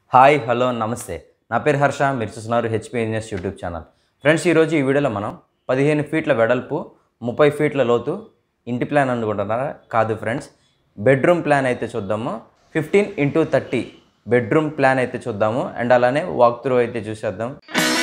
Hi hello నమస్తే నా పేరు హర్ష మీరు చూస్తున్నారు HP engineers YouTube channel. Friends, ఈరోజు ఈ వీడియోలో మనం 15 ఫీట్ల వెడల్పు 30 ఫీట్ల లోతు ఇంటి ప్లాన్ అనుకుంటున్నారా? కాదు ఫ్రెండ్స్, బెడ్రూమ్ ప్లాన్ అయితే చూద్దాము. 15x30 బెడ్రూమ్ ప్లాన్ అయితే చూద్దాము అండ్ అలానే వాక్ త్రూ అయితే చూసేద్దాం.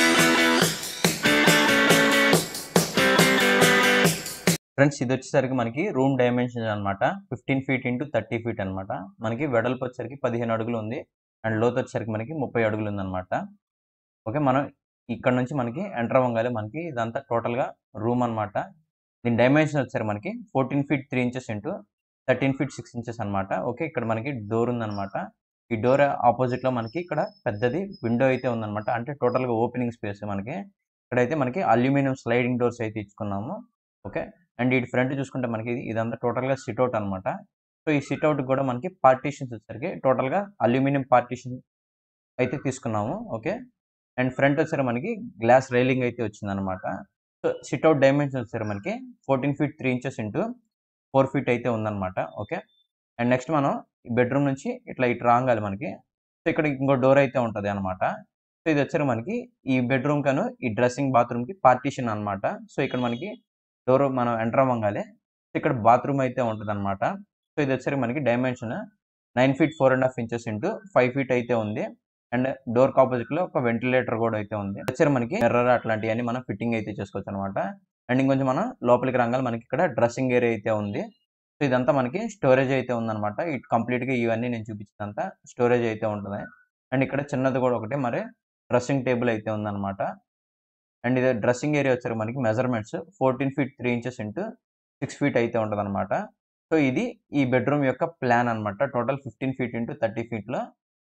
ఫ్రెండ్స్, ఇది వచ్చేసరికి మనకి రూమ్ డైమెన్షన్ అనమాట. 15 ఫీట్ ఇంటూ 30 ఫీట్ అనమాట. మనకి వెడల్పు వచ్చేసరికి 15 అడుగులు ఉంది అండ్ లోతు వచ్చేసరికి మనకి 30 అడుగులు ఉందన్నమాట. ఓకే, మనం ఇక్కడ నుంచి మనకి ఎంటర్ అవ్వగానే మనకి ఇదంతా టోటల్గా రూమ్ అనమాట. దీని డైమెన్షన్ వచ్చేసరికి మనకి 14 feet 3 inches into 13 feet 6 inches అనమాట. ఓకే, ఇక్కడ మనకి డోర్ ఉందన్నమాట. ఈ డోర్ ఆపోజిట్లో మనకి ఇక్కడ పెద్దది విండో అయితే ఉందన్నమాట. అంటే టోటల్గా ఓపెనింగ్ స్పేస్ మనకి ఇక్కడైతే మనకి అల్యూమినియం స్లైడింగ్ డోర్స్ అయితే ఇచ్చుకున్నాము. ఓకే, అండ్ ఈ ఫ్రంట్ చూసుకుంటే మనకి ఇదంతా టోటల్గా సిట్అవుట్ అనమాట. సో ఈ సిట్అవుట్ కూడా మనకి పార్టీషన్స్ వచ్చేసరికి టోటల్గా అల్యూమినియం పార్టీషన్ అయితే తీసుకున్నాము. ఓకే, అండ్ ఫ్రంట్ వచ్చేసరికి మనకి గ్లాస్ రైలింగ్ అయితే వచ్చిందనమాట. సో సిట్అవుట్ డైమెన్షన్ వచ్చేసరికి మనకి 14 ఫీట్ 3 ఇంచెస్ ఇంటూ 4 ఫీట్ అయితే ఉందన్నమాట. ఓకే, అండ్ నెక్స్ట్ మనం ఈ బెడ్రూమ్ నుంచి ఇటు రాగాలి మనకి. సో ఇక్కడ ఇంకో డోర్ అయితే ఉంటుంది అనమాట. సో ఇది వచ్చేసరికి మనకి ఈ బెడ్రూమ్ కను ఈ డ్రెస్సింగ్ బాత్రూమ్కి పార్టీషన్ అనమాట. సో ఇక్కడ మనకి డోర్ మనం ఎంటర్ అవ్వగానే ఇక్కడ బాత్రూమ్ అయితే ఉంటుంది అనమాట. సో ఇది వచ్చేసరికి మనకి dimension 9 feet 4.5 inches into 5 feet అయితే ఉంది. అండ్ డోర్ ఆపోజిట్లో ఒక వెంటిలేటర్ కూడా అయితే ఉంది. వచ్చేసరికి మనకి ఎర్రర్ అట్లాంటివన్నీ మనం ఫిట్టింగ్ అయితే చేసుకోవచ్చు అనమాట. అండ్ ఇంకొంచెం మనం లోపలికి రాగాలి మనకి ఇక్కడ డ్రెస్సింగ్ ఏరియా అయితే ఉంది. సో ఇదంతా మనకి స్టోరేజ్ అయితే ఉందన్నమాట. ఇటు కంప్లీట్గా ఇవన్నీ నేను చూపించినంత స్టోరేజ్ అయితే ఉంటుంది. అండ్ ఇక్కడ చిన్నది కూడా ఒకటి మరి డ్రెస్సింగ్ టేబుల్ అయితే ఉందన్నమాట. అండ్ ఇది డ్రెస్సింగ్ ఏరియా వచ్చేసరికి మనకి measurements 14 feet 3 inches into 6 feet అయితే ఉంటుంది అనమాట. సో ఇది ఈ బెడ్రూమ్ యొక్క ప్లాన్ అనమాట. టోటల్ 15 ఫీట్ ఇంటూ 30 ఫీట్లో.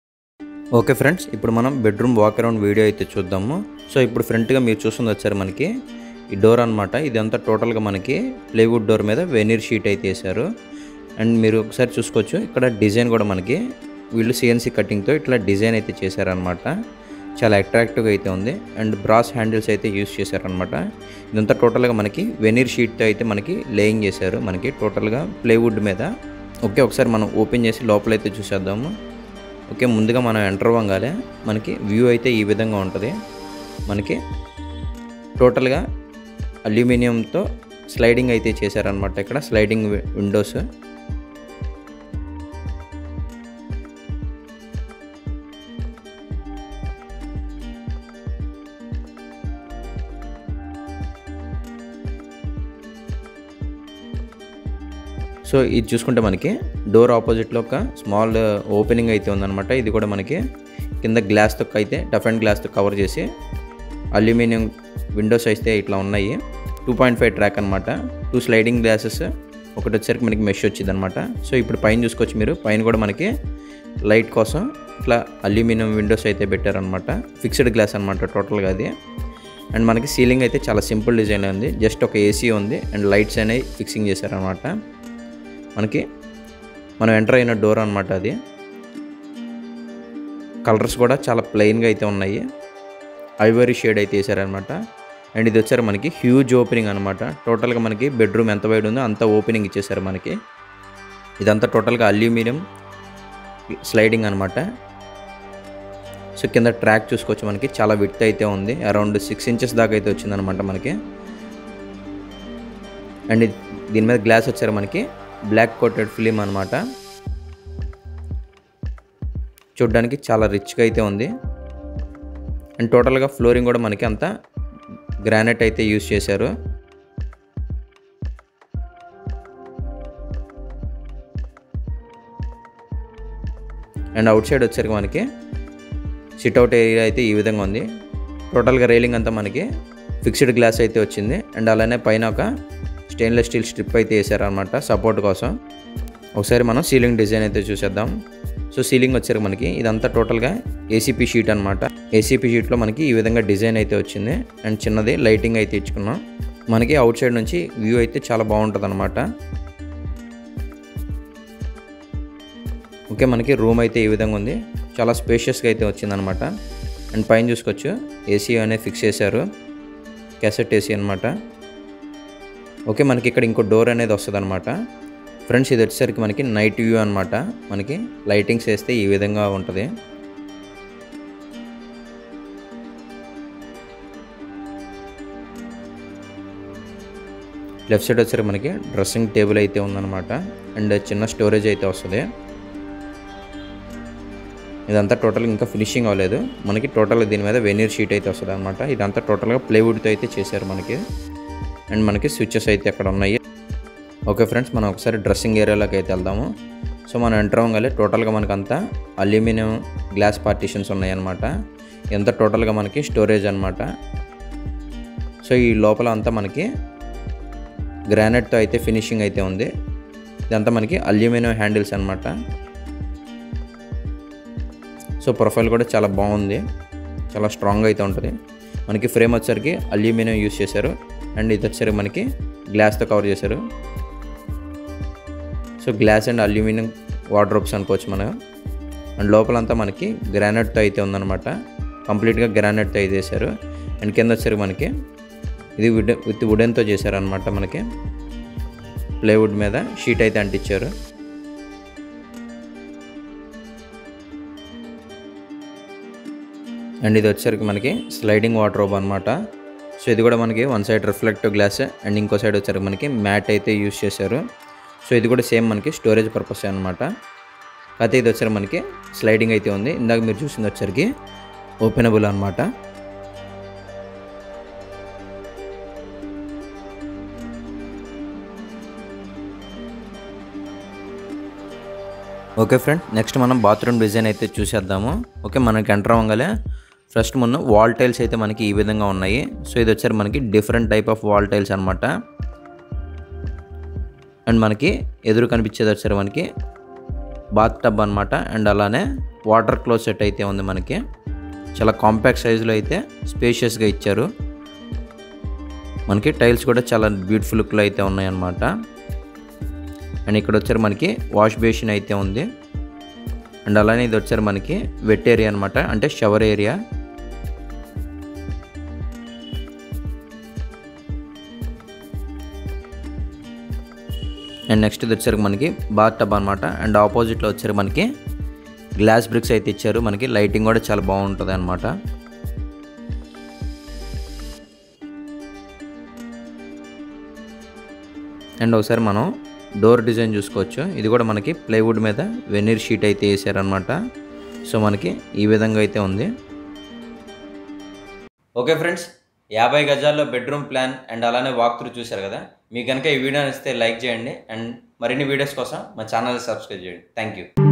ఓకే ఫ్రెండ్స్, ఇప్పుడు మనం బెడ్రూమ్ వాక్ అరౌండ్ వీడియో అయితే చూద్దాము. సో ఇప్పుడు ఫ్రంట్గా మీరు చూస్తుంది వచ్చారు మనకి ఈ డోర్ అనమాట. ఇదంతా టోటల్గా మనకి ప్లైవుడ్ డోర్ మీద వెనీర్ షీట్ అయితే వేశారు. అండ్ మీరు ఒకసారి చూసుకోవచ్చు ఇక్కడ డిజైన్ కూడా మనకి వీళ్ళు సిఎన్సీ కటింగ్తో ఇట్లా డిజైన్ అయితే చేశారనమాట. చాలా అట్రాక్టివ్గా అయితే ఉంది. అండ్ బ్రాస్ హ్యాండిల్స్ అయితే యూస్ చేశారనమాట. ఇదంతా టోటల్గా మనకి వెనీర్ షీట్తో అయితే మనకి లేయింగ్ చేశారు మనకి టోటల్గా ప్లైవుడ్ మీద. ఓకే, ఒకసారి మనం ఓపెన్ చేసి లోపలైతే చూసేద్దాము. ఓకే, ముందుగా మనం ఎంటర్ అవ్వగానే మనకి వ్యూ అయితే ఈ విధంగా ఉంటుంది. మనకి టోటల్గా అల్యూమినియంతో స్లైడింగ్ అయితే చేశారనమాట. ఇక్కడ స్లైడింగ్ విండోస్. సో ఇది చూసుకుంటే మనకి డోర్ ఆపోజిట్లో ఒక స్మాల్ ఓపెనింగ్ అయితే ఉందన్నమాట. ఇది కూడా మనకి కింద గ్లాస్తో అయితే టఫ్ అండ్ గ్లాస్తో కవర్ చేసి అల్యూమినియం విండోస్ అయితే ఇట్లా ఉన్నాయి. 2.5 ట్రాక్ అనమాట. 2 స్లైడింగ్ గ్లాసెస్, ఒకటి వచ్చేసరికి మనకి మెష్ వచ్చింది అనమాట. సో ఇప్పుడు పైన చూసుకోవచ్చు మీరు, పైన కూడా మనకి లైట్ కోసం ఇట్లా అల్యూమినియం విండోస్ అయితే పెట్టారనమాట. ఫిక్స్డ్ గ్లాస్ అనమాట టోటల్గా అది. అండ్ మనకి సీలింగ్ అయితే చాలా సింపుల్ డిజైన్ ఉంది. జస్ట్ ఒక ఏసీ ఉంది అండ్ లైట్స్ అనేవి ఫిక్సింగ్ చేశారనమాట. మనకి మనం ఎంటర్ అయిన డోర్ అనమాట. అది కలర్స్ కూడా చాలా ప్లెయిన్గా అయితే ఉన్నాయి. ఐవరీ షేడ్ అయితే వేసారనమాట. అండ్ ఇది వచ్చారు మనకి హ్యూజ్ ఓపెనింగ్ అనమాట. టోటల్గా మనకి బెడ్రూమ్ ఎంత వైడ్ ఉందో అంత ఓపెనింగ్ ఇచ్చేసారు మనకి. ఇదంతా టోటల్గా అల్యూమినియం స్లైడింగ్ అనమాట. సో కింద ట్రాక్ చూసుకోవచ్చు మనకి చాలా విడ్త్ అయితే ఉంది. అరౌండ్ 6 ఇంచెస్ దాకా అయితే వచ్చిందనమాట మనకి. అండ్ దీని మీద గ్లాస్ వచ్చారు మనకి బ్లాక్ కోటెడ్ ఫిలిం అనమాట. చూడ్డానికి చాలా రిచ్గా అయితే ఉంది. అండ్ టోటల్గా ఫ్లోరింగ్ కూడా మనకి అంతా గ్రానైట్ అయితే యూస్ చేశారు. అండ్ అవుట్ సైడ్ వచ్చేసరికి మనకి సిట్అవుట్ ఏరియా అయితే ఈ విధంగా ఉంది. టోటల్గా రైలింగ్ అంతా మనకి ఫిక్స్డ్ గ్లాస్ అయితే వచ్చింది. అండ్ అలానే పైన ఒక స్టెయిన్లెస్ స్టీల్ స్ట్రిప్ అయితే వేసారనమాట సపోర్ట్ కోసం. ఒకసారి మనం సీలింగ్ డిజైన్ అయితే చూసేద్దాం. సో సీలింగ్ వచ్చారు మనకి ఇదంతా టోటల్గా ఏసీపీ షీట్ అనమాట. ఏసీపీ షీట్లో మనకి ఈ విధంగా డిజైన్ అయితే వచ్చింది. అండ్ చిన్నది లైటింగ్ అయితే ఇచ్చుకున్నాం. మనకి అవుట్ సైడ్ నుంచి వ్యూ అయితే చాలా బాగుంటుంది అనమాట. ఓకే, మనకి రూమ్ అయితే ఈ విధంగా ఉంది. చాలా స్పేషియస్గా అయితే వచ్చిందనమాట. అండ్ పైన చూసుకోవచ్చు ఏసీ అనేది ఫిక్స్ చేశారు, క్యాసెట్ ఏసీ అనమాట. ఓకే, మనకి ఇక్కడ ఇంకో డోర్ అనేది వస్తుంది అనమాట. ఫ్రెండ్స్ ఇది వచ్చేసరికి మనకి నైట్ వ్యూ అనమాట. మనకి లైటింగ్స్ వేస్తే ఈ విధంగా ఉంటుంది. లెఫ్ట్ సైడ్ వచ్చేసరికి మనకి డ్రెస్సింగ్ టేబుల్ అయితే ఉందన్నమాట. అండ్ చిన్న స్టోరేజ్ అయితే వస్తుంది. ఇదంతా టోటల్ ఇంకా ఫినిషింగ్ అవ్వలేదు. మనకి టోటల్ దీని మీద వెనీర్ షీట్ అయితే వస్తుంది అనమాట. ఇదంతా టోటల్గా ప్లైవుడ్తో అయితే చేశారు మనకి. అండ్ మనకి స్విచ్చెస్ అయితే అక్కడ ఉన్నాయి. ఓకే ఫ్రెండ్స్, మనం ఒకసారి డ్రెస్సింగ్ ఏరియాలోకి అయితే వెళ్దాము. సో మనం ఎంటర్ అవ్వగానే టోటల్గా మనకంతా అల్యూమినియం గ్లాస్ పార్టీషన్స్ ఉన్నాయన్నమాట. ఎంత టోటల్గా మనకి స్టోరేజ్ అనమాట. సో ఈ లోపల అంతా మనకి గ్రానైట్తో అయితే ఫినిషింగ్ అయితే ఉంది. ఇదంతా మనకి అల్యూమినియం హ్యాండిల్స్ అనమాట. సో ప్రొఫైల్ కూడా చాలా బాగుంది, చాలా స్ట్రాంగ్ అయితే ఉంటుంది. మనకి ఫ్రేమ్ వచ్చేసరికి అల్యూమినియం యూస్ చేశారు. అండ్ ఇది వచ్చేసరికి మనకి గ్లాస్తో కవర్ చేశారు. So glass and aluminium wardrobes అనుకోవచ్చు మనం. అండ్ లోపలంతా మనకి గ్రానైట్తో అయితే ఉందన్నమాట. కంప్లీట్గా గ్రానైట్తో అయితే చేశారు. అండ్ కింద వచ్చేసరికి మనకి ఇది విత్ వుడెన్తో చేశారనమాట. మనకి ప్లైవుడ్ మీద షీట్ అయితే అంటించారు. అండ్ ఇది వచ్చేసరికి మనకి స్లైడింగ్ వార్డ్రోబ్ అనమాట. సో ఇది కూడా మనకి one side reflective glass and ఇంకో సైడ్ వచ్చేసరికి మనకి మ్యాట్ అయితే యూస్ చేశారు. సో ఇది కూడా సేమ్ మనకి స్టోరేజ్ పర్పస్ అనమాట. అయితే ఇది వచ్చేసరికి మనకి స్లైడింగ్ అయితే ఉంది. ఇందాక మీరు చూసింది వచ్చేసరికి ఓపెనబుల్ అనమాట. ఓకే ఫ్రెండ్, నెక్స్ట్ మనం బాత్రూమ్ డిజైన్ అయితే చూసేద్దాము. ఓకే, మనకి ఎంటర్ అవ్వగానే ఫస్ట్ ముందు వాల్ టైల్స్ అయితే మనకి ఈ విధంగా ఉన్నాయి. సో ఇది వచ్చారు మనకి different type of wall tiles అనమాట. అండ్ మనకి ఎదురు కనిపించేది వచ్చారు మనకి బాత్ టబ్ అనమాట. అండ్ అలానే వాటర్ క్లోసెట్ అయితే ఉంది మనకి. చాలా కాంపాక్ట్ సైజులో అయితే స్పేషియస్గా ఇచ్చారు. మనకి టైల్స్ కూడా చాలా బ్యూటిఫుల్ లుక్లో అయితే ఉన్నాయి అన్నమాట. అండ్ ఇక్కడ వచ్చారు మనకి వాష్ బేసిన్ అయితే ఉంది. అండ్ అలానే ఇది వచ్చారు మనకి వెట్ ఏరియా అనమాట, అంటే షవర్ ఏరియా. అండ్ నెక్స్ట్ ఇది వచ్చారు మనకి బాత్ టబ్ అనమాట. అండ్ ఆపోజిట్లో వచ్చారు మనకి గ్లాస్ బ్రిక్స్ అయితే ఇచ్చారు. మనకి లైటింగ్ కూడా చాలా బాగుంటుంది అనమాట. అండ్ ఒకసారి మనం డోర్ డిజైన్ చూసుకోవచ్చు. ఇది కూడా మనకి ప్లైవుడ్ మీద వెనీర్ షీట్ అయితే వేసారనమాట. సో మనకి ఈ విధంగా అయితే ఉంది. ఓకే ఫ్రెండ్స్, 50 గజాల్లో బెడ్రూమ్ ప్లాన్ అండ్ అలానే వాక్ త్రూ చూశారు కదా. మీకు కనుక ఈ వీడియో నచ్చితే లైక్ చేయండి. అండ్ మరిన్ని వీడియోస్ కోసం మా ఛానల్ సబ్స్క్రైబ్ చేయండి. Thank you.